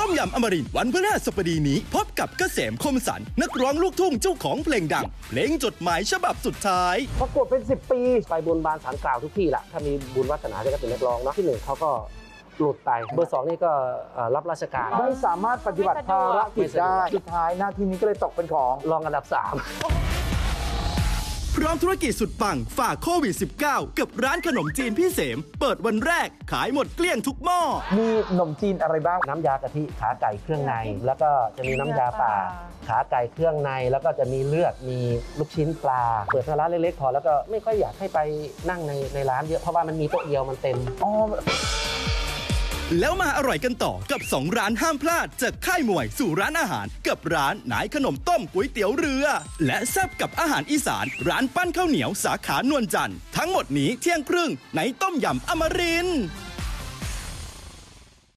มยำอมรินทร์วันพฤหัสบดีนี้พบกับเกษมคมสันต์นักร้องลูกทุ่งเจ้าของเพลงดังเพลงจดหมายฉบับสุดท้ายประกวดเป็น10 ปีไปบนบานศาลกล่าวทุกที่แหละถ้ามีบุญวาสนาได้ก็เป็นนักร้องเนาะที่1เขาก็หลุดไปเบอร์ 2นี่ก็รับราชการไม่สามารถปฏิบัติภารกิจได้สุดท้ายหน้าที่นี้ก็เลยตกเป็นของรองอันดับ 3 พร้อมธุรกิจสุดปังฝ่าโควิด -19 กับร้านขนมจีนพี่เสมเปิดวันแรกขายหมดเกลี้ยงทุกหม้อมีขนมจีนอะไรบ้างน้ำยากะทิขาไก่เครื่องในแล้วก็จะมีน้ำยาป่าขาไก่เครื่องในแล้วก็จะมีเลือดมีลูกชิ้นปลาเปิดร้านเล็กๆพอแล้วก็ไม่ค่อยอยากให้ไปนั่งในร้านเยอะเพราะว่ามันมีโต๊ะเดียวมันเต็มแล้วมาอร่อยกันต่อกับ2ร้านห้ามพลาดจากค่ายมวยสู่ร้านอาหารกับร้านนายขนมต้มก๋วยเตี๋ยวเรือและแซ่บกับอาหารอีสานร้านปั้นข้าวเหนียวสาขานวลจันทร์ทั้งหมดนี้เที่ยงครึ่งในต้มยำอมรินทร์